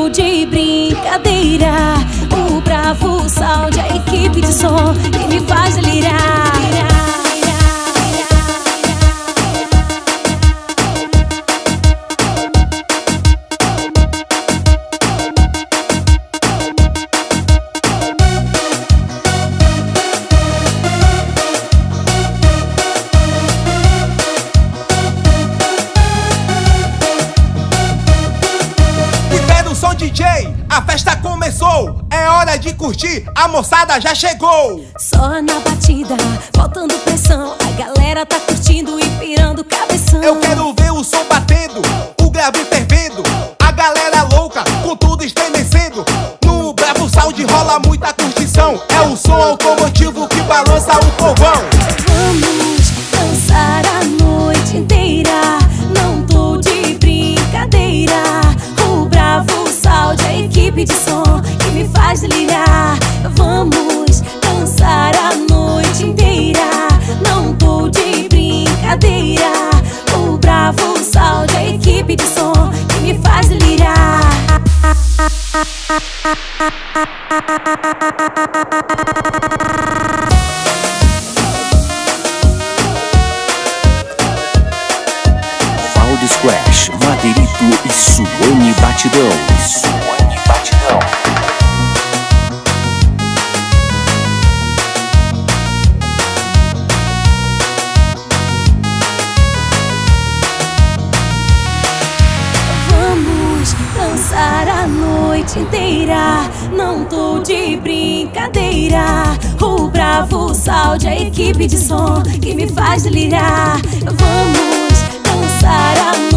de brincadeira. O Bravo Sound, a equipe de som que me faz delirar. Som DJ, a festa começou, é hora de curtir, a moçada já chegou. Só na batida, faltando pressão, a galera tá curtindo e pirando o cabeção. Eu quero ver o som batendo, o grave fervendo, a galera louca, com tudo estremecendo. No Bravo Sound rola muita curtição, é o som automotivo que balança o povão. Vamos dançar a noite inteira, não tô de brincadeira. O Bravo Sound, a equipe de som que me faz delirar. Vamos dançar a noite inteira, não tô de brincadeira. O Bravo Sound, a equipe de som que me faz delirar. Valdo Squash, Madeirito e Suane Batidão. Suane Batidão. Vamos dançar a noite inteira, não tô de brincadeira. O Bravo Sound, a equipe de som que me faz delirar. Vamos dançar a